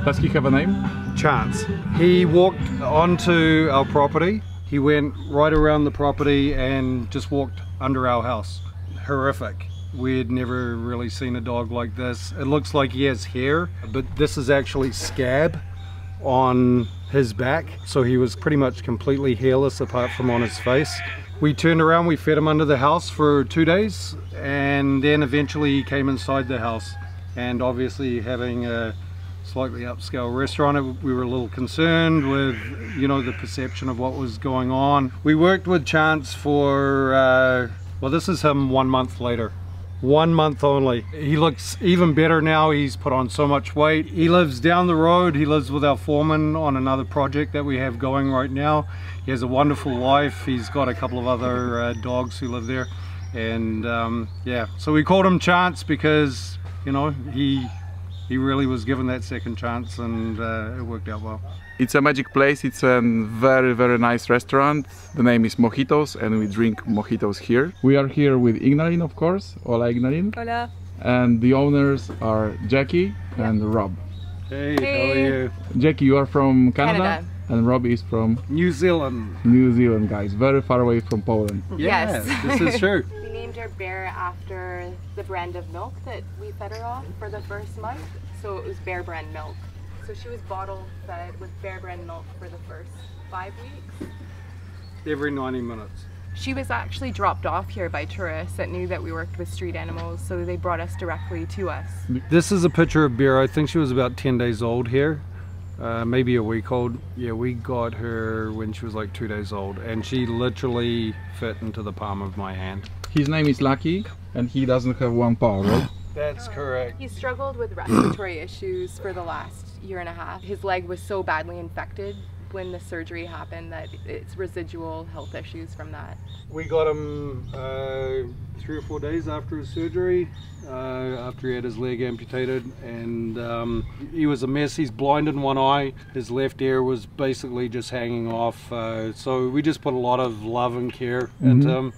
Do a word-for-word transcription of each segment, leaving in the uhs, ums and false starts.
Does he have a name? Chance. He walked onto our property. He went right around the property and just walked under our house. Horrific. We had never really seen a dog like this. It looks like he has hair, but this is actually scab on his back. So he was pretty much completely hairless apart from on his face. We turned around, we fed him under the house for two days, and then eventually he came inside the house. And obviously having a slightly upscale restaurant, we were a little concerned with, you know, the perception of what was going on. We worked with Chance for, uh, well, this is him one month later. One month only. He looks even better now. He's put on so much weight. He lives down the road. He lives with our foreman on another project that we have going right now. He has a wonderful wife. He's got a couple of other uh, dogs who live there. And um, yeah, so we called him Chance because, you know, he he really was given that second chance, and uh, it worked out well. It's a magic place. It's a very, very nice restaurant. The name is Mojitos, and we drink mojitos here. We are here with Ignalin, of course. Hola, Ignalin. Hola. And the owners are Jackie yeah. and Rob. Hey, hey, how are you? Jackie, you are from Canada, Canada. And Rob is from New Zealand. New Zealand, guys. Very far away from Poland. Yeah, yes. This is true. We named our bear after the brand of milk that we fed her off for the first month. So it was Bear Brand milk. So she was bottle fed with Bear Brand milk for the first five weeks. Every ninety minutes. She was actually dropped off here by tourists that knew that we worked with street animals, so they brought us directly to us. This is a picture of Bear. I think she was about ten days old here, uh, maybe a week old. Yeah, we got her when she was like two days old, and she literally fit into the palm of my hand. His name is Lucky, and he doesn't have one paw, right? That's correct. He struggled with respiratory issues for the last year and a half. His leg was so badly infected when the surgery happened that it's residual health issues from that. We got him uh, three or four days after his surgery, uh, after he had his leg amputated, and um, he was a mess. He's blind in one eye. His left ear was basically just hanging off. Uh, so we just put a lot of love and care mm-hmm. into him.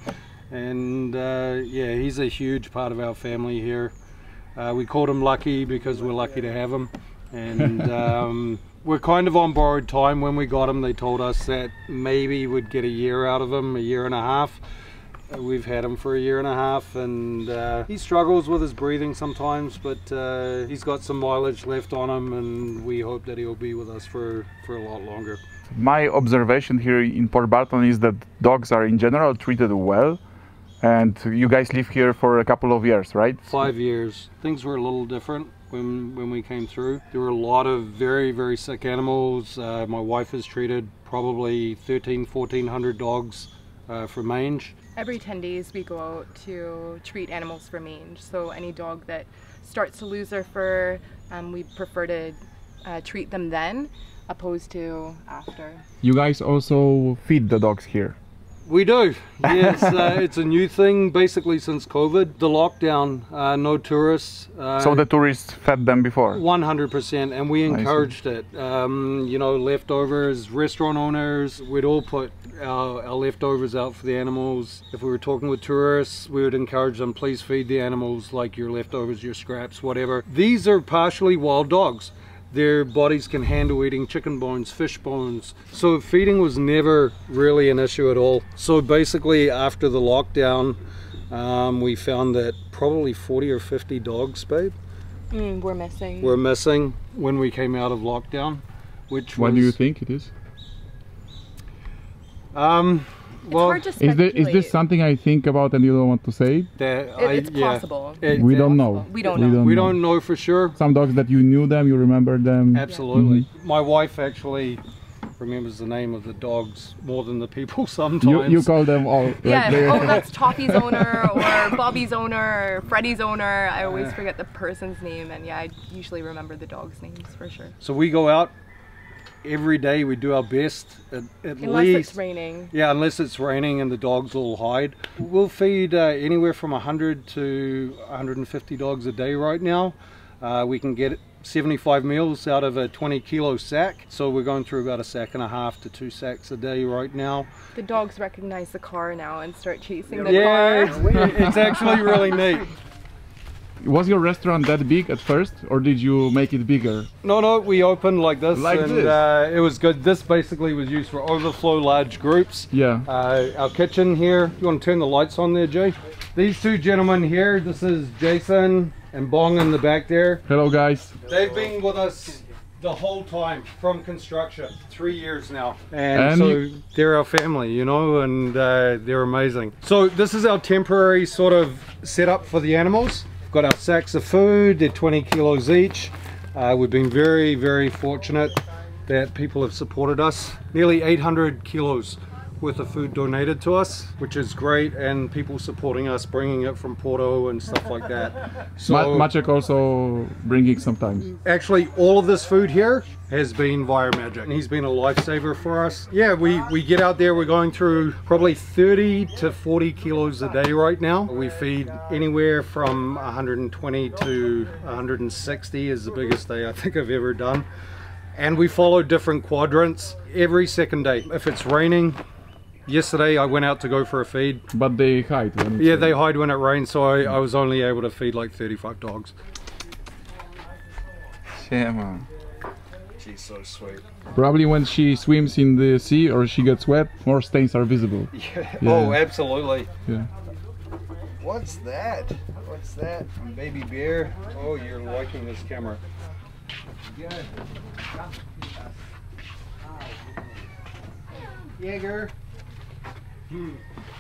And uh, yeah, he's a huge part of our family here. Uh, we called him Lucky because we're lucky to have him. And um, we're kind of on borrowed time. When we got him, they told us that maybe we'd get a year out of him, a year and a half. Uh, we've had him for a year and a half, and uh, he struggles with his breathing sometimes, but uh, he's got some mileage left on him, and we hope that he'll be with us for, for a lot longer. My observation here in Port Barton is that dogs are in general treated well. And you guys live here for a couple of years, right? Five years. Things were a little different when when we came through. There were a lot of very, very sick animals. Uh, my wife has treated probably thirteen, fourteen hundred dogs uh, for mange. Every ten days we go out to treat animals for mange. So any dog that starts to lose their fur, um, we prefer to uh, treat them then, opposed to after. You guys also feed the dogs here? We do, yes. uh, it's a new thing basically since COVID. The lockdown, uh, no tourists. Uh, so the tourists fed them before? one hundred percent, and we encouraged it. Um, you know, leftovers, restaurant owners, we'd all put our, our leftovers out for the animals. If we were talking with tourists, we would encourage them, please feed the animals like your leftovers, your scraps, whatever. These are partially wild dogs. Their bodies can handle eating chicken bones, fish bones. So feeding was never really an issue at all. So basically after the lockdown, um, we found that probably forty or fifty dogs, babe, mm, we're missing. were missing when we came out of lockdown. Which What was, do you think it is? Um, It's well, hard to is, there, is this something I think about and you don't want to say? that It, I, it's yeah, possible. it- We it- don't know. We don't know. We know. don't know for sure. Some dogs that you knew them, you remember them. Absolutely. Mm-hmm. My wife actually remembers the name of the dogs more than the people sometimes. You, you call them all. Like Yeah, they- oh, that's Toffee's owner, or Bobby's owner, or Freddie's owner. I always forget the person's name, and yeah, I usually remember the dogs' names for sure. So we go out every day. We do our best, at, at Unless least. it's raining. Yeah, unless it's raining and the dogs will hide. We'll feed uh, anywhere from one hundred to one hundred fifty dogs a day right now. Uh, we can get seventy-five meals out of a twenty kilo sack. So we're going through about a sack and a half to two sacks a day right now. The dogs recognize the car now and start chasing the Yeah, car. it's, it's actually really neat. Was your restaurant that big at first, or did you make it bigger? No, no, we opened like this, Like and this? Uh, it was good. This basically was used for overflow large groups. Yeah. Uh, our kitchen here. You want to turn the lights on there, Jay? These two gentlemen here. This is Jason and Bong in the back there. Hello guys. They've been with us the whole time from construction, three years now, and, And so you- they're our family, you know, and uh, they're amazing. So this is our temporary sort of setup for the animals. We've got our sacks of food. They're twenty kilos each. Uh, we've been very, very fortunate that people have supported us. Nearly eight hundred kilos worth of food donated to us, which is great, and people supporting us, bringing it from Porto and stuff like that. So Ma Maciek also bringing sometimes. actually all of this food here has been via Magic, and he's been a lifesaver for us. Yeah, we we get out there, we're going through probably thirty to forty kilos a day right now. We feed anywhere from one hundred twenty to one hundred sixty is the biggest day I think I've ever done. And we follow different quadrants every second day. If it's raining, yesterday I went out to go for a feed. But they hide when it's Yeah, they hide when it rains, so I, I was only able to feed like thirty-five dogs. Siema. She's so sweet. Probably when she swims in the sea or she gets wet, more stains are visible. Yeah. Yeah. Oh, absolutely. Yeah. What's that? What's that? Baby bear. Oh, you're liking this camera. Good. Jaeger. Hmm.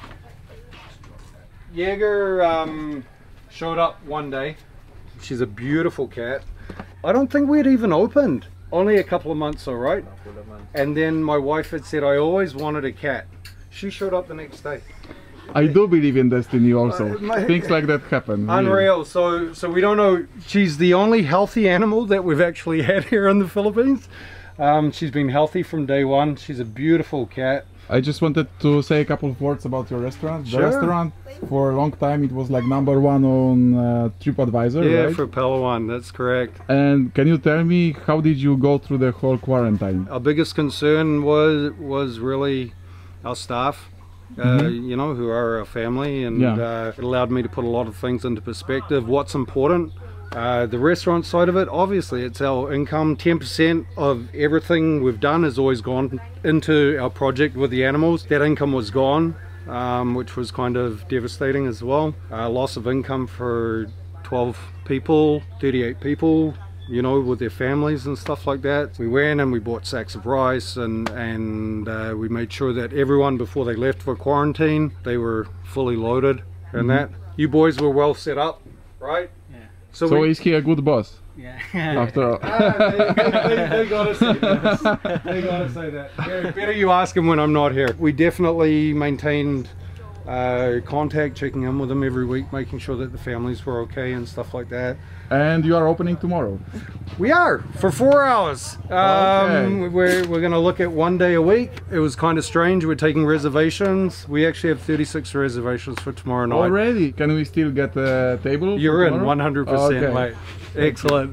Jaeger um, showed up one day. She's a beautiful cat. I don't think we'd even opened. Only a couple of months, all right? And then my wife had said, I always wanted a cat. She showed up the next day. I do believe in destiny also. Uh, my- Things like that happen. really. Unreal. So, so we don't know. She's the only healthy animal that we've actually had here in the Philippines. Um, she's been healthy from day one. She's a beautiful cat. I just wanted to say a couple of words about your restaurant. Sure. The restaurant, for a long time, it was like number one on uh, TripAdvisor, Yeah, right? for Palawan, that's correct. And can you tell me how did you go through the whole quarantine? Our biggest concern was was really our staff. Uh, Mhm. You know, who are our family, and Yeah. uh, it allowed me to put a lot of things into perspective. What's important? Uh, the restaurant side of it, obviously, it's our income. ten percent of everything we've done has always gone into our project with the animals. That income was gone, um, which was kind of devastating as well. Uh, loss of income for twelve people, thirty-eight people, you know, with their families and stuff like that. We went and we bought sacks of rice, and, and uh, we made sure that everyone, before they left for quarantine, they were fully loaded and that. You boys were well set up, right? So, So we, is he a good boss? Yeah. After all. Ah, they, they, they gotta say that. They gotta say that. Better, better you ask him when I'm not here. We definitely maintained uh, contact, checking in with them every week, making sure that the families were okay and stuff like that. And you are opening tomorrow. We are for four hours. Um, Okay. We're we're gonna look at one day a week. It was kind of strange. We're taking reservations. We actually have thirty-six reservations for tomorrow night. Already? Can we still get a table? for You're in tomorrow? one hundred percent, Okay. mate. Excellent.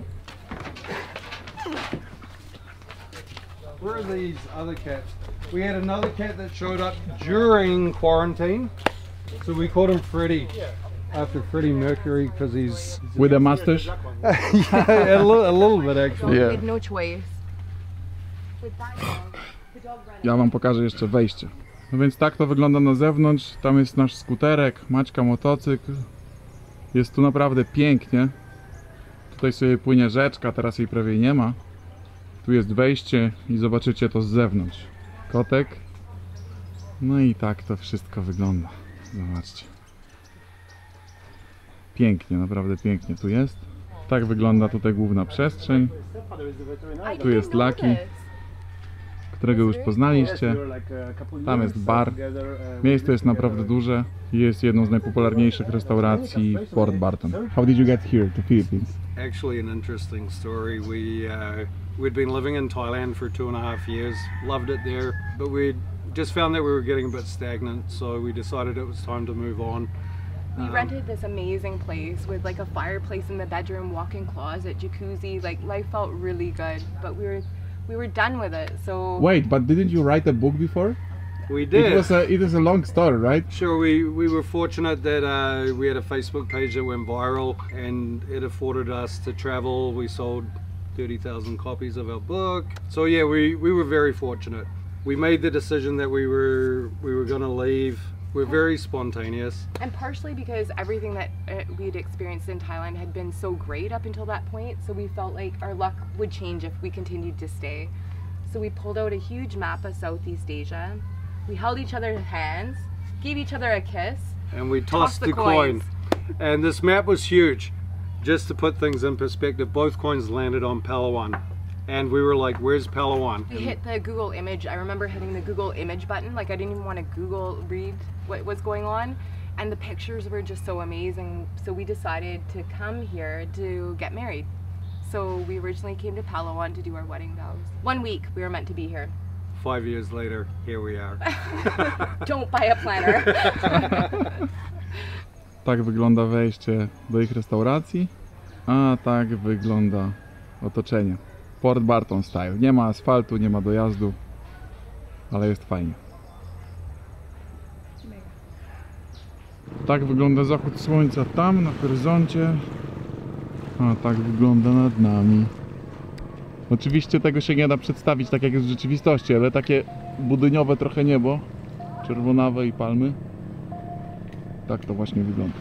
Where are these other cats? We had another cat that showed up during quarantine, so we called him Freddie, after Freddie Mercury, because he's With a mustache? yeah, a, little, a little bit actually. Yeah. We had no choice. With that dog, the dog ran Ja wam pokażę jeszcze wejście. No więc tak to wygląda na zewnątrz. Tam jest nasz skuterek, Maćka motocykl. Jest tu naprawdę pięknie. Tutaj sobie płynie rzeczka, teraz jej prawie nie ma. Tu jest wejście i zobaczycie to z zewnątrz. Kotek. No i tak to wszystko wygląda. Zobaczcie. Pięknie, naprawdę pięknie tu jest. Tak wygląda tutaj główna przestrzeń, I Tu jest didn't know Lucky. this. którego już poznaliście. Tam jest bar. Miejsce jest naprawdę duże i jest jedną z najpopularniejszych restauracji w Port Barton. How did you get here to Philippines? Actually, an interesting story. We uh, we'd been living in Thailand for two and a half years. Loved it there, but we just found that we were getting a bit stagnant. So we decided it was time to move on. We Um, rented this amazing place with like a fireplace in the bedroom, walk-in closet, jacuzzi. Like life felt really good, but we were we were done with it. So Wait, but didn't you write a book before? We It did. was a, it is a long story, right? Sure, we, we were fortunate that uh, we had a Facebook page that went viral and it afforded us to travel. We sold thirty thousand copies of our book. So yeah, we, we were very fortunate. We made the decision that we were we were going to leave. We're very spontaneous. And partially because everything that uh, we'd experienced in Thailand had been so great up until that point, so we felt like our luck would change if we continued to stay. So we pulled out a huge map of Southeast Asia. We held each other's hands, gave each other a kiss, And we tossed tossed the, the coin. coins. And this map was huge. Just to put things in perspective, both coins landed on Palawan. And we were like, where's Palawan? We hit the Google image. I remember hitting the Google image button. Like I didn't even want to Google read what was going on. And the pictures were just so amazing. So we decided to come here to get married. So we originally came to Palawan to do our wedding vows. One week we were meant to be here. Five years later, here we are. Don't buy a planner. Tak wygląda wejście do ich restauracji, a tak wygląda otoczenie. Port Barton style. Nie ma asfaltu, nie ma dojazdu, ale jest fajnie. Tak wygląda zachód słońca tam na horyzoncie, a tak wygląda nad nami. Oczywiście tego się nie da przedstawić tak jak jest w rzeczywistości, ale takie budyniowe trochę niebo, czerwonawe i palmy. Tak to właśnie wygląda.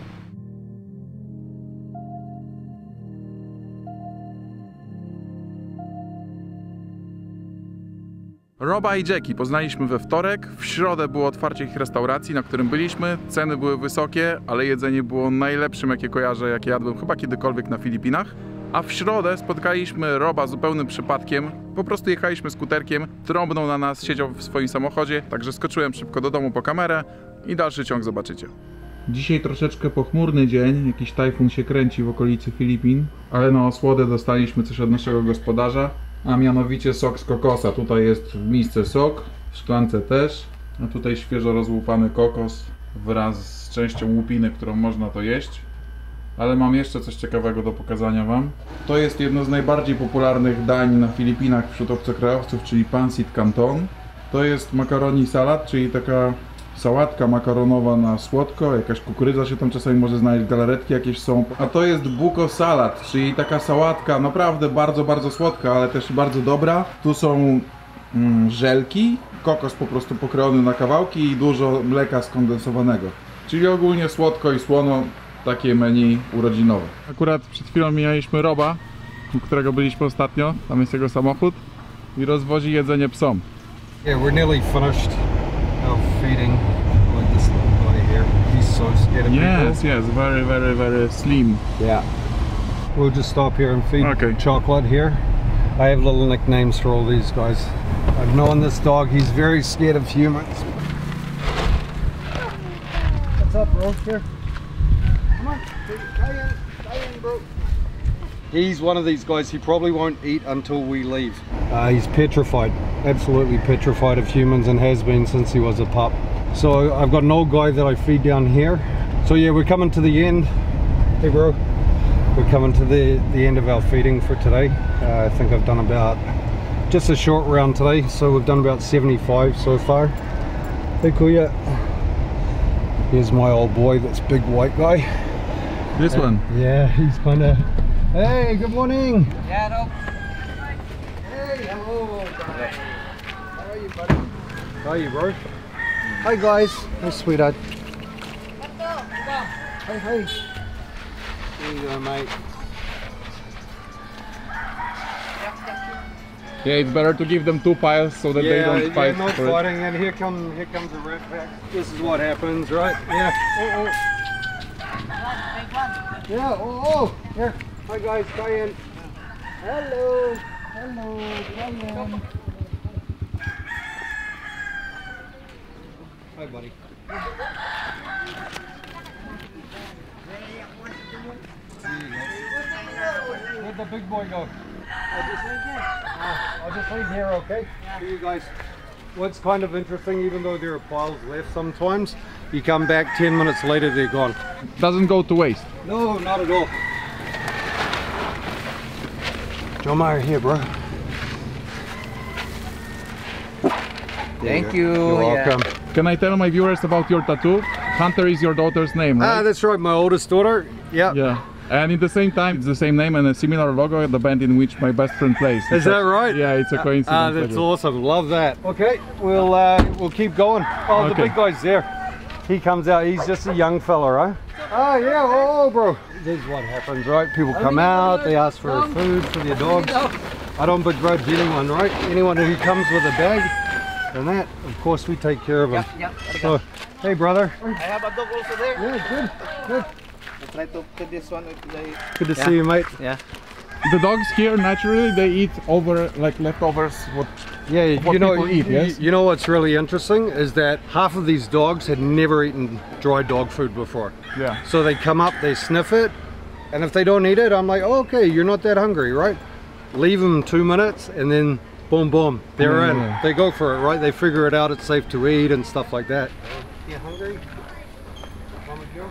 Roba i Jackie poznaliśmy we wtorek. W środę było otwarcie ich restauracji, na którym byliśmy. Ceny były wysokie, ale jedzenie było najlepszym, jakie kojarzę, jakie jadłem chyba kiedykolwiek na Filipinach. A w środę spotkaliśmy Roba zupełnym przypadkiem. Po prostu jechaliśmy skuterkiem, trąbnął na nas, siedział w swoim samochodzie, także skoczyłem szybko do domu po kamerę i dalszy ciąg zobaczycie. Dzisiaj troszeczkę pochmurny dzień, jakiś tajfun się kręci w okolicy Filipin, ale na osłodę dostaliśmy coś od naszego gospodarza, a mianowicie sok z kokosa. Tutaj jest w misce sok, w szklance też, a tutaj świeżo rozłupany kokos wraz z częścią łupiny, którą można to jeść. Ale mam jeszcze coś ciekawego do pokazania wam. To jest jedno z najbardziej popularnych dań na Filipinach wśród obcokrajowców, czyli pancit canton. To jest macaroni salad, czyli taka sałatka makaronowa na słodko, jakaś kukurydza się tam czasami może znaleźć, galaretki jakieś są. A to jest buko salad, czyli taka sałatka naprawdę bardzo, bardzo słodka, ale też bardzo dobra. Tu są mm, żelki, kokos po prostu pokrojony na kawałki i dużo mleka skondensowanego. Czyli ogólnie słodko i słono, takie menu urodzinowe. Akurat przed chwilą mijaliśmy Roba, u którego byliśmy ostatnio, tam jest jego samochód i rozwozi jedzenie psom. Yeah, we're nearly finished our feeding. Like this little guy here. He's so scared of Yes, people. yes, very, very, very slim. Yeah. We'll just stop here and feed Okay. Chocolate here. I have little nicknames for all these guys. I've known this dog, he's very scared of humans. What's up, bro? Here. Come on, stay in, stay in, bro. He's one of these guys, he probably won't eat until we leave. Uh, he's petrified, absolutely petrified of humans, and has been since he was a pup. So I've got an old guy that I feed down here. So yeah, we're coming to the end. Hey bro. We're coming to the, the end of our feeding for today. Uh, I think I've done about, just a short round today, so we've done about seventy-five so far. Hey Kuya. Here's my old boy, that's big white guy. This one. Yeah, he's kind of. Hey, good morning. Yeah, no. Hey, hello. How are you, buddy? How are you, bro? Hi, guys. Hey, sweetheart. Hey, hey. There you go, mate. Yeah, it's better to give them two piles so that they Yeah, don't yeah, fight. no for it. fighting. And here come, here comes the red pack. This is what happens, right? Yeah. Oh, oh. Yeah. Oh, oh. Here. Hi, guys. Diane. Hello. Hello. Diane. Hi, buddy. Where'd the big boy go? I'll just leave here. Oh, I'll just leave here, okay? Yeah. For you guys. What's kind of interesting, even though there are piles left sometimes, you come back ten minutes later, they're gone. Doesn't go to waste. No, not at all. Joe Meyer here, bro. Thank you. You're Yeah. welcome. Can I tell my viewers about your tattoo? Hunter is your daughter's name, right? Ah, that's right, my oldest daughter. Yeah. Yeah. And at the same time, it's the same name and a similar logo at the band in which my best friend plays. Is It's that a- right? Yeah, it's a coincidence. Ah, like that's that. awesome. Love that. Okay, we'll uh, we'll keep going. Oh, the Okay. big guy's there. He comes out. He's just a young fella, right? Oh yeah. Oh, bro. This is what happens, right? People come out. They ask for food for their dogs. I don't begrudge anyone, right? Anyone who comes with a bag, and that, of course, we take care of them. Yeah. So, hey, brother. I have a dog also there. Yeah, good. Good. I try to put this one with the... Good to Yeah. see you, mate. Yeah. The dogs here naturally they eat over like leftovers. What? Yeah, What you know, people eat, you, yes? you know what's really interesting is that half of these dogs had never eaten dry dog food before. Yeah. So they come up, they sniff it, and if they don't eat it, I'm like, oh, okay, you're not that hungry, right? Leave them two minutes, and then boom, boom, they're Yeah, in. yeah. They go for it, right? They figure it out, it's safe to eat and stuff like that. You hungry? Mama Joe?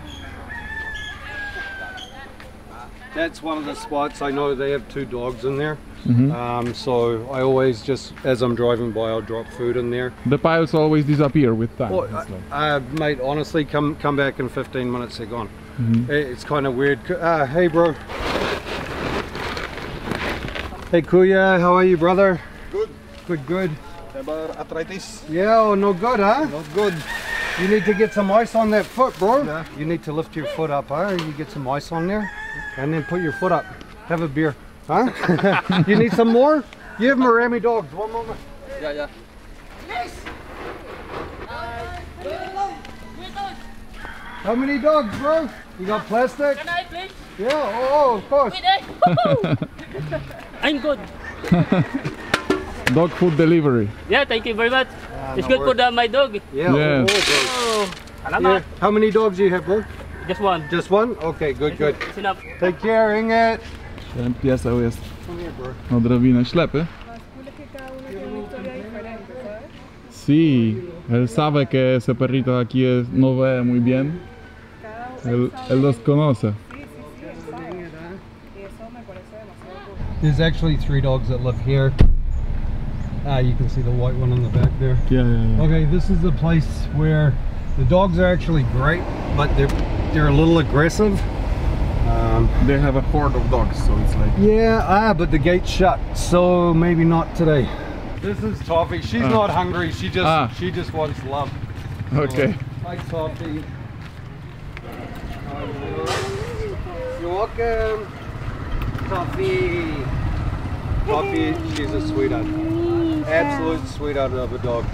That's one of the spots. I know they have two dogs in there. Mhm. Um, so I always just, as I'm driving by, I'll drop food in there. The piles always disappear with time. Well, It's like- uh, mate, honestly, come come back in fifteen minutes, they're gone. Mhm. It- It's kind of weird. Uh, hey, bro. Hey, Kuya, how are you, brother? Good. Good, good. About arthritis? Yeah, oh, no good, huh? Not good. You need to get some ice on that foot, bro. Yeah. You need to lift your foot up, huh? You get some ice on there, and then put your foot up. Have a beer, huh? You need some more? You have Miami dogs. One moment. Yeah, yeah. How many dogs, bro? You got plastic? Can I please? Yeah, oh, oh, of course. Wait, eh? I'm good. Dog food delivery. Yeah, thank you very much. Ah, It's no good for the, my dog. Yeah, Yes. oh, bro. Oh, Yeah. salamat. How many dogs do you have, bro? Just one. Just one? Okay, good, good. It's enough. Take care, Inget. Ten pieseł jest Come here, bro. odrobinę ślepy. Sí, él sabe que ese perrito aquí es, no ve muy bien. Él, él los conoce. There's actually three dogs that live here. Ah, you can see the white one in the back there. Yeah, yeah, yeah. Okay, this is the place where the dogs are actually great, but they're they're a little aggressive. Um, They have a horde of dogs, so it's like... yeah, ah, but the gate's shut, so maybe not today. This is Toffee. She's Ah. not hungry. She just Ah. she just wants love. Okay. Hi, Toffee. You're welcome, Toffee. Toffee, she's a sweetheart. Absolute sweetheart of a dog.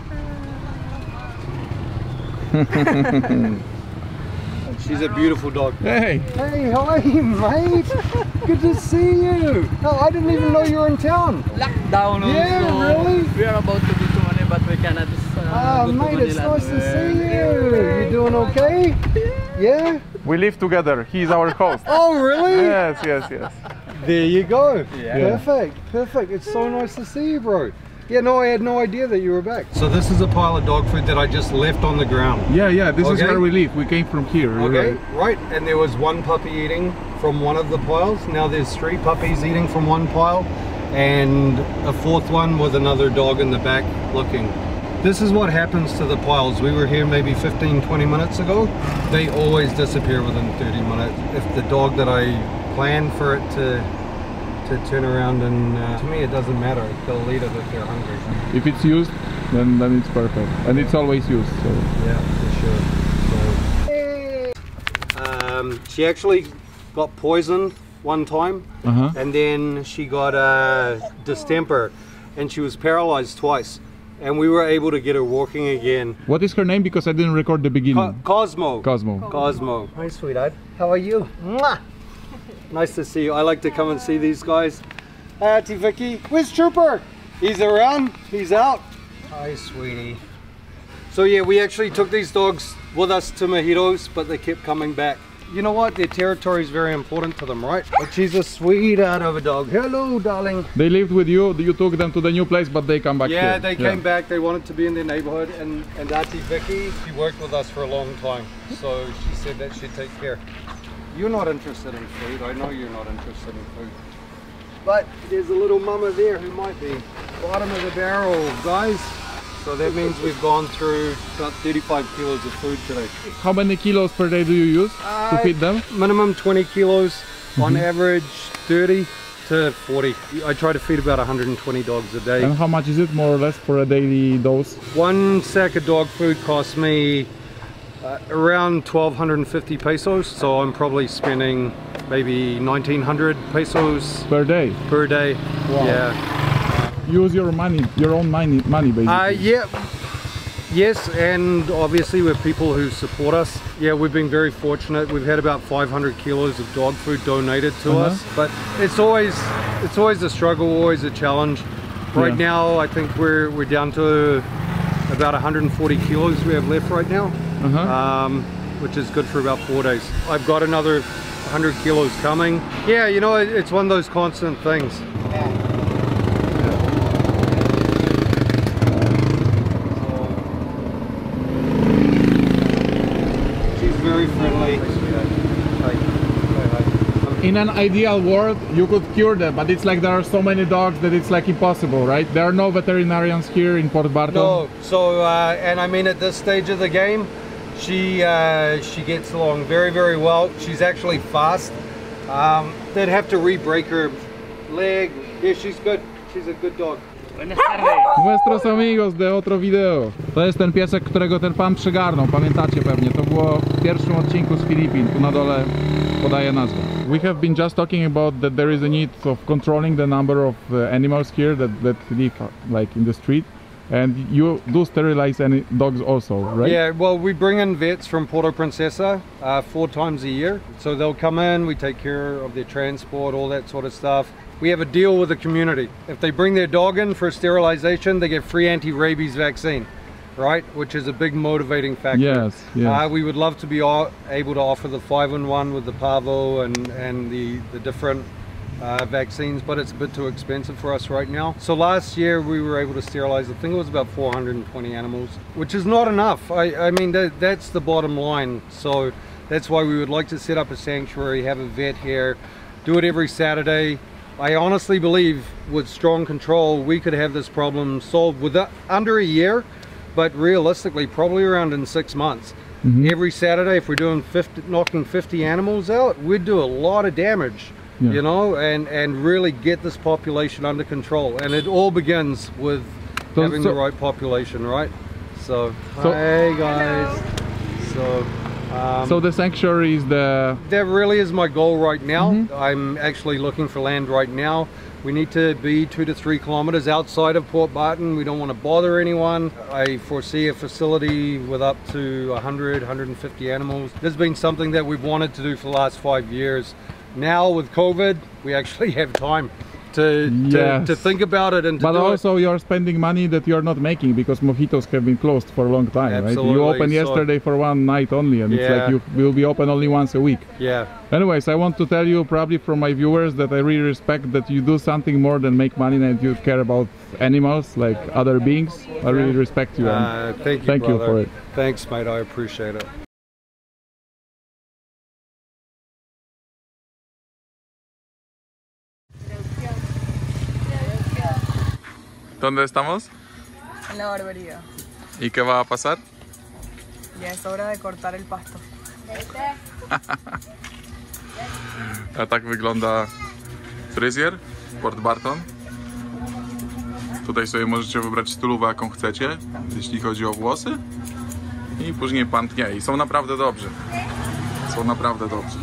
She's a beautiful dog. Hey! Hey, hi, mate. Good to see you. Oh, I didn't even know you were in town. Lockdown also. Yeah, really? We are about to go to Manila, but we cannot uh, Ah, go to mate, it's Manila. nice to see you. You doing okay? Yeah? We live together. He's our host. Oh, really? Yes, yes, yes. There you go. Yeah. Perfect, perfect. It's so nice to see you, bro. Yeah, no, I had no idea that you were back. So this is a pile of dog food that I just left on the ground. Yeah, yeah, this is Okay. where we live. We came from here. Okay, right? right. And there was one puppy eating from one of the piles. Now there's three puppies eating from one pile and a fourth one with another dog in the back looking. This is what happens to the piles. We were here maybe fifteen, twenty minutes ago. They always disappear within thirty minutes. If the dog that I plan for it to to turn around and uh, to me it doesn't matter. They'll eat it if they're hungry. If it's used, then, then it's perfect. And it's always used, so... Yeah, for sure. So, um, she actually got poisoned one time, Uh-huh. and then she got uh, distemper, and she was paralyzed twice. And we were able to get her walking again. What is her name? Because I didn't record the Co beginning. Cosmo. Cosmo. Cosmo. Hi, sweetheart. How are you? Mwah! Nice to see you. I like to come and see these guys. Hi, Auntie Vicky. Where's Trooper? He's around. He's out. Hi, sweetie. So yeah, we actually took these dogs with us to Mojitos, but they kept coming back. You know what? Their territory is very important to them, right? But she's a sweetheart of a dog. Hello, darling. They lived with you, you took them to the new place, but they come back Yeah, here. they came back. They wanted to be in their neighborhood, and and Auntie Vicky, she worked with us for a long time, so she said that she'd take care. You're not interested in food. I know you're not interested in food. But there's a little mama there who might be. Bottom of the barrel, guys. So that means we've gone through about thirty-five kilos of food today. How many kilos per day do you use to feed them? Minimum twenty kilos, on average thirty to forty. I try to feed about one hundred twenty dogs a day. And how much is it more or less for a daily dose? One sack of dog food costs me uh, around twelve fifty pesos, so I'm probably spending maybe nineteen hundred pesos Per day? per day. Wow. Yeah. Use your money, your own money, money basically. Uh, yeah. Yes, and obviously with people who support us. Yeah, we've been very fortunate. We've had about five hundred kilos of dog food donated to Uh-huh. us, but it's always it's always a struggle, always a challenge. Right Yeah. now, I think we're we're down to about one hundred forty kilos we have left right now, Uh-huh. um, which is good for about four days. I've got another one hundred kilos coming. Yeah, you know, it, it's one of those constant things. Very friendly. In an ideal world, you could cure them, but it's like there are so many dogs that it's like impossible, right? There are no veterinarians here in Port Barton. No, so uh, and I mean at this stage of the game, she uh, she gets along very very well. She's actually fast. Um, they'd have to re-break her leg. Yeah, she's good. She's a good dog. Buenas tardes. Nuestros amigos de otro video. To jest ten piesek, którego ten pan przygarnął, pamiętacie pewnie. To było w pierwszym odcinku z Filipin, tu na dole podaję nazwę. We have been just talking about that there is a need of controlling the number of uh, animals here that, that live uh, like in the street. And you do sterilize any dogs also, right? Yeah, well, we bring in vets from Porto Princesa uh, four times a year. So they'll come in, we take care of their transport, all that sort of stuff. We have a deal with the community. If they bring their dog in for sterilization, they get free anti-rabies vaccine, right? Which is a big motivating factor. Yes, yes. Uh, we would love to be all able to offer the five in one with the parvo and, and the, the different uh, vaccines, but it's a bit too expensive for us right now. So last year we were able to sterilize, I think it was about four hundred twenty animals, which is not enough. I, I mean, that, that's the bottom line. So that's why we would like to set up a sanctuary, have a vet here, do it every Saturday. I honestly believe with strong control we could have this problem solved with under a year, but realistically probably around in six months. Mm-hmm. Every Saturday, if we're doing fifty, knocking fifty animals out, we'd do a lot of damage, yeah. you know, and, and really get this population under control. And it all begins with so, having so, the right population, right? So, so hey guys. So. Um, so the sanctuary is the... That really is my goal right now. Mm-hmm. I'm actually looking for land right now. We need to be two to three kilometers outside of Port Barton. We don't want to bother anyone. I foresee a facility with up to one hundred, one hundred fifty animals. This has been something that we've wanted to do for the last five years. Now with COVID, we actually have time to, yes. to, to think about it and to But do also it. You're spending money that you're not making because mojitos have been closed for a long time, Absolutely. right? You opened So, yesterday for one night only and it's yeah. like you will be open only once a week. Yeah. Anyways, I want to tell you probably from my viewers that I really respect that you do something more than make money and you care about animals like other beings. I really respect you. Uh, thank you, Thank brother. you for it. Thanks, mate. I appreciate it. ¿Dónde estamos? En la barbería. ¿Y qué va a pasar? Ya es hora de cortar el pasto. A tak wygląda fryzjer Port Barton. Tutaj sobie możecie wybrać stylówę jaką chcecie, jeśli chodzi o włosy. I później pan tnie. I są naprawdę dobrzy. Są naprawdę dobrzy.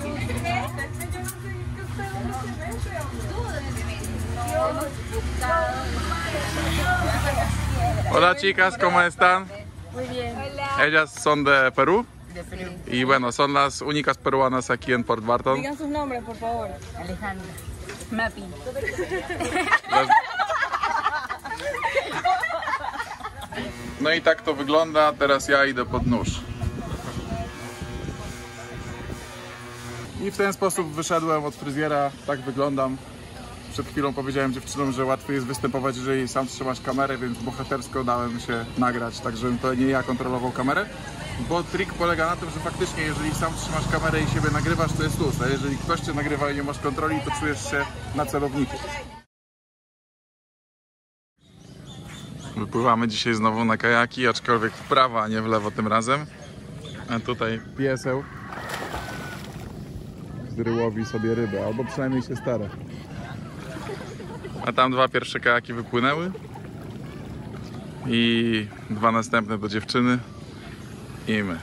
Hola chicas, ¿cómo están? Muy bien. Ellas son de Perú. De Perú. Y bueno, son las únicas peruanas aquí en Port Barton. Digan sus nombres, por favor. Alejandra. Mapi. Las... No i tak to wygląda. Teraz ja idę pod nóż. I w ten sposób wyszedłem od fryzjera. Tak wyglądam. Przed chwilą powiedziałem dziewczynom, że łatwiej jest występować, jeżeli sam trzymasz kamerę, więc bohatersko dałem się nagrać, tak żebym to nie ja kontrolował kamerę. Bo trik polega na tym, że faktycznie jeżeli sam trzymasz kamerę i siebie nagrywasz, to jest luz, a jeżeli ktoś cię nagrywa i nie masz kontroli, to czujesz się na celowniku. Wypływamy dzisiaj znowu na kajaki, aczkolwiek w prawo, a nie w lewo tym razem. A tutaj pieseł, który łowi sobie rybę, albo przynajmniej się stara. A tam dwa pierwsze kajaki wypłynęły i dwa następne do dziewczyny i my.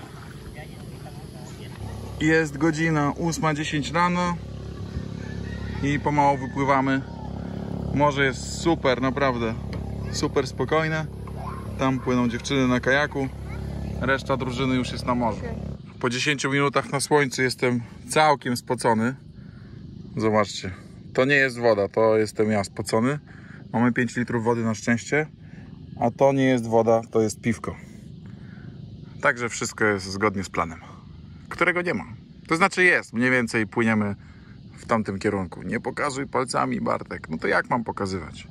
Jest godzina ósma dziesięć rano i pomału wypływamy. Morze jest super, naprawdę super spokojne. Tam płyną dziewczyny na kajaku, reszta drużyny już jest na morzu. Po dziesięciu minutach na słońcu jestem całkiem spocony. Zobaczcie, to nie jest woda, to jestem ja spocony. Mamy pięć litrów wody na szczęście, a to nie jest woda, to jest piwko. Także wszystko jest zgodnie z planem, którego nie ma. To znaczy jest, mniej więcej płyniemy w tamtym kierunku. Nie pokazuj palcami, Bartek. No to jak mam pokazywać?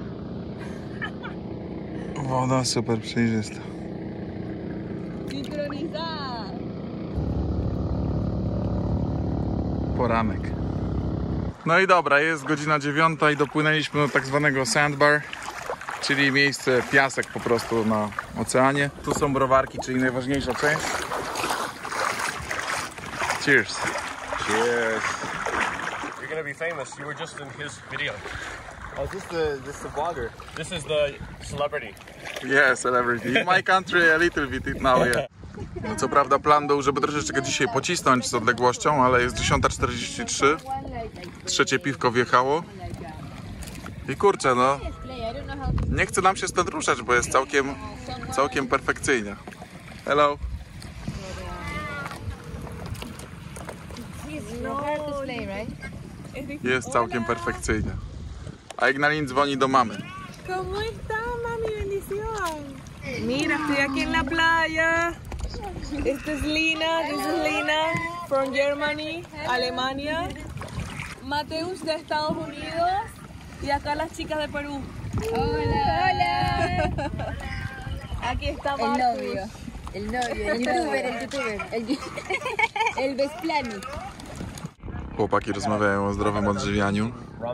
Woda super przejrzysta. Poranek. No i dobra, jest godzina dziewiąta i dopłynęliśmy do tak zwanego sandbar, czyli miejsce, piasek po prostu na oceanie. Tu są browarki, czyli najważniejsza część. Cheers. Cheers. You're gonna be famous. You were just in his video. Oh, this the this the vlogger. This is the celebrity. Yes, celebrity. In my country a little bit now, yeah. No co prawda plan był, żeby troszeczkę dzisiaj pocisnąć z odległością, ale jest dziesiąta czterdzieści trzy. Trzecie piwko wjechało. I kurczę, no nie chce nam się stąd ruszać, bo jest całkiem, całkiem perfekcyjnie. Hello. Jest całkiem perfekcyjnie. A Ignalin dzwoni do mamy. ¿Cómo está, mami? Bendición. Mira, estoy aquí en la playa. Esta es Lina, this is Lina from Germany, Alemania. Mateus de Estados Unidos y acá las chicas de Perú. Hola. Hola. Aquí está El Marcus. novio, el novio, el youtuber, el youtuber, el, el Vesplani. Chłopaki rozmawiają o zdrowym odżywianiu.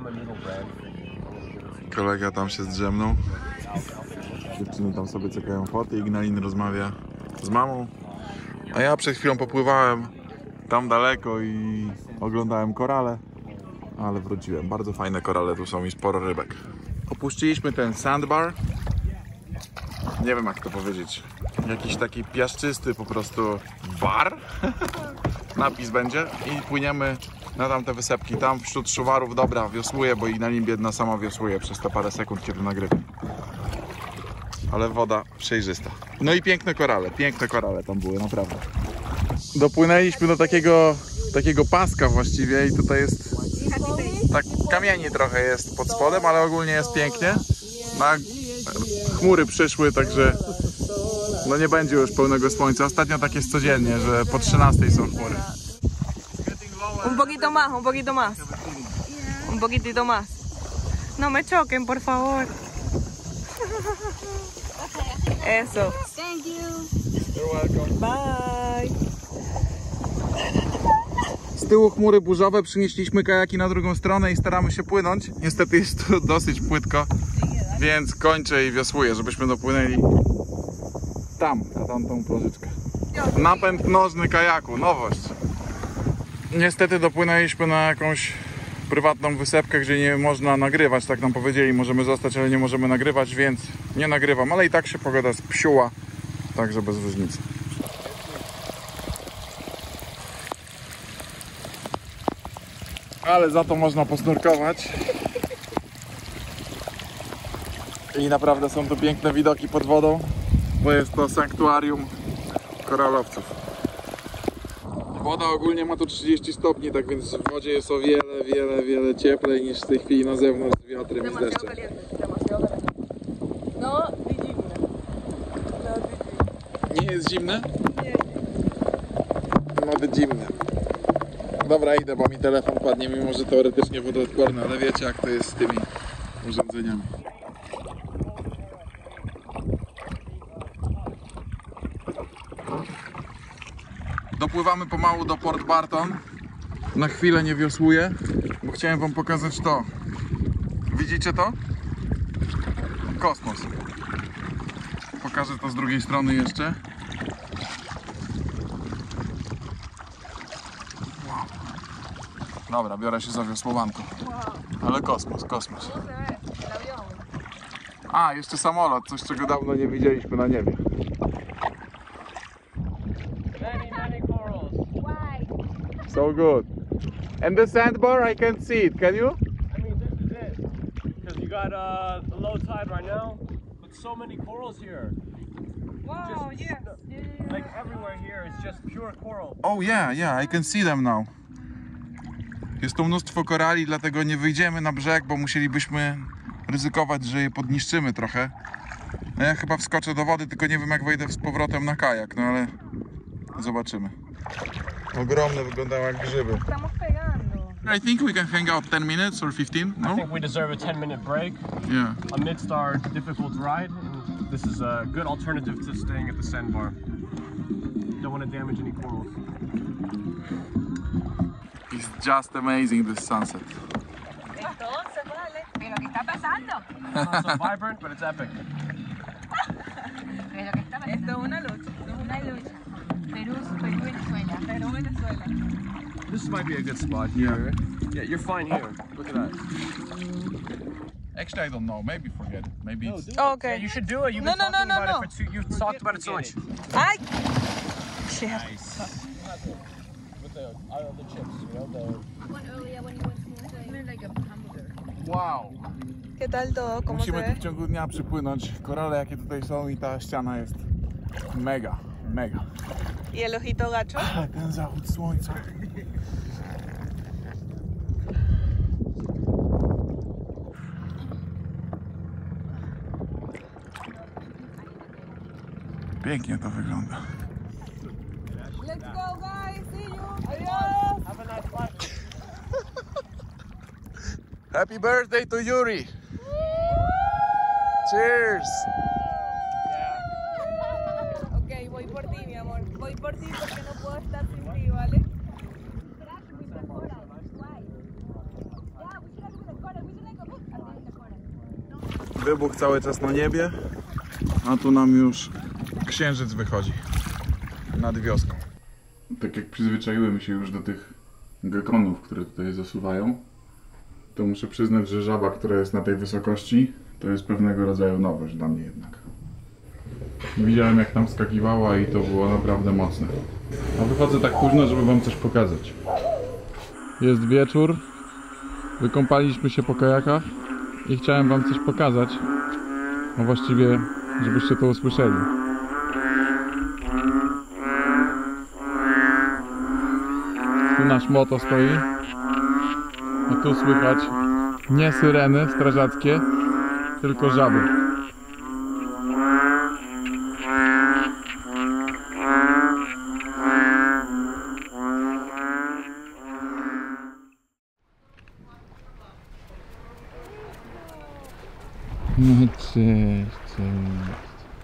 Kolega tam się zdrzemnął. Dziewczyny tam sobie czekają foty. Ignalin rozmawia z mamą. A ja przed chwilą popływałem tam daleko i oglądałem korale. Ale wróciłem. Bardzo fajne korale tu są i sporo rybek. Opuściliśmy ten sandbar. Nie wiem jak to powiedzieć. Jakiś taki piaszczysty po prostu bar. Napis będzie. I płyniemy na tamte wysepki. Tam wśród szuwarów, dobra, wiosłuję, bo Ignalin biedna sama wiosłuje przez te parę sekund, kiedy nagrywam. Ale woda przejrzysta. No i piękne korale, piękne korale tam były, naprawdę. Dopłynęliśmy do takiego, takiego paska właściwie i tutaj jest tak kamieni trochę jest pod spodem, ale ogólnie jest pięknie. Na chmury przyszły, także no nie będzie już pełnego słońca. Ostatnio tak jest codziennie, że po trzynastej są chmury. Un poquito más, un poquito más. Un poquitito más. No me choquen, por favor. Eso. Thank you. You're welcome. Bye. Z tyłu chmury burzowe, przynieśliśmy kajaki na drugą stronę i staramy się płynąć. Niestety jest tu dosyć płytko, więc kończę i wiosłuję, żebyśmy dopłynęli tam, na tamtą plażyczkę. Napęd nożny kajaku, nowość. Niestety dopłynęliśmy na jakąś prywatną wysepkę, gdzie nie można nagrywać, tak nam powiedzieli, możemy zostać, ale nie możemy nagrywać, więc nie nagrywam, ale i tak się pogoda spsiuła, także bez różnicy. Ale za to można posnurkować. I naprawdę są tu piękne widoki pod wodą, bo jest to sanktuarium koralowców. Woda ogólnie ma tu trzydzieści stopni, tak więc w wodzie jest o wiele, wiele, wiele cieplej niż w tej chwili na zewnątrz z wiatrem i z deszczem. No, i zimne. Nie jest zimne? Ma być zimne. Dobra, idę, bo mi telefon padnie, mimo że teoretycznie wodoodporny, ale wiecie jak to jest z tymi urządzeniami. Dopływamy pomału do Port Barton. Na chwilę nie wiosłuję, bo chciałem wam pokazać to. Widzicie to? Kosmos. pokażę to z drugiej strony jeszcze. Wow. Dobra, biorę się za wiosłowanko. Ale kosmos, kosmos. A, jeszcze samolot, coś czego dawno nie widzieliśmy na niebie. Many, many corals. So good. And the sandbar, I can see it, can you? I mean, this is it. Because you got uh, the low tide right now, but so many corals here. Wow, Just- yes. Like everywhere here, it's just pure coral. Oh yeah, yeah, I can see them now. Jest tu mnóstwo korali, dlatego nie wyjdziemy na brzeg, bo musielibyśmy ryzykować, że je podniszczymy trochę. No ja chyba wskoczę do wody, tylko nie wiem jak wejdę z powrotem na kajak, no ale zobaczymy. Ogromne, wyglądają jak grzyby. Estamos pegando. I think we can hang out ten minutes or fifteen, I no? think we deserve a ten minute break Yeah. amidst our difficult ride. And this is a good alternative to staying at the sandbar. Don't want to damage any corals. It's just amazing, this sunset. Entonces, vale. ¿Pero qué está pasando? Not so vibrant, but it's epic. ¿Pero qué está pasando? Esto es una lucha. Esto es una lucha. Perú, Perú, Venezuela. Perú, Venezuela. This might be a good spot Yeah. here. Yeah, you're fine here. Look at that. Actually, I don't know. Maybe forget it. Maybe it's... Yeah, Okay. you should do it. You've No, been no, no, talking no, about no. it for two. You've talked about it so much. ¡Ay! Shit. With the, uh, the chips, you know, the One earlier when you went snorkeling. Like a hamburger. Wow! ¿Qué tal todo? ¿Cómo se Musimy tu ve? w ciągu dnia przypłynąć. Korale jakie tutaj są i ta ściana jest mega, mega. ¿Y el ojito gacho? A, ten zachód słońca. Pięknie to wygląda. Let's go, guys. See you. Adiós. have a nice life. Happy birthday to Yuri! Cheers! Ok, voy por ti, mi amor. Voy por ti porque no puedo estar sin ti, ¿vale? Wybuch cały czas na niebie, a tu nam już księżyc wychodzi nad wioską. Tak jak przyzwyczaiłem się już do tych gekonów, które tutaj zasuwają, to muszę przyznać, że żaba, która jest na tej wysokości, to jest pewnego rodzaju nowość dla mnie jednak. Widziałem jak tam skakiwała i to było naprawdę mocne. A wychodzę tak późno, żeby wam coś pokazać. Jest wieczór, wykąpaliśmy się po kajakach i chciałem wam coś pokazać, a właściwie żebyście to usłyszeli. Tu nasz moto stoi, a tu słychać nie syreny strażackie, tylko żaby. No cześć, cześć.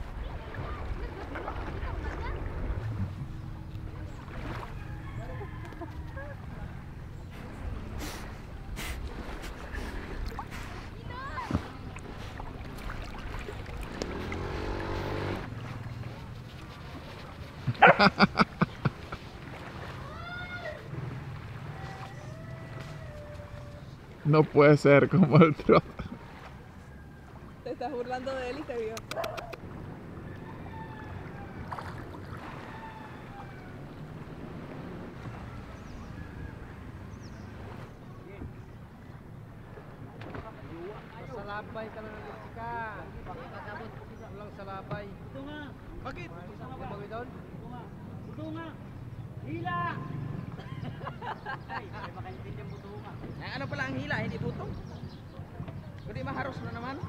No puede ser como el trote. Te estás burlando de él y te vio. Salabay ka na ng Jessica. Pagkakabot lang salabay. Ito nga. Bakit? Ito nga ba? Doon? Ito nga. Ito nga. Hila! Ay, may makaintindi ang buto nga. Eh, ano pala ang hila? Hindi buto? Kundi maharos na naman.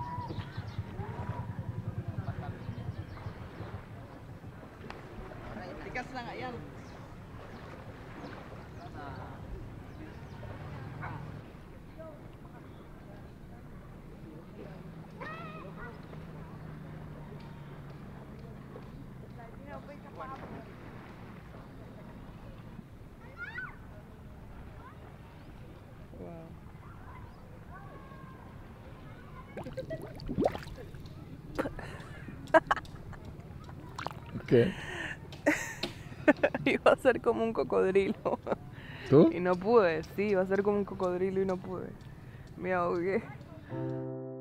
Ay, tigas na nga yan. Wow. ¿Qué? Iba a ser como un cocodrilo. ¿Tú? Y no pude, sí, iba a ser como un cocodrilo y no pude. Me ahogué.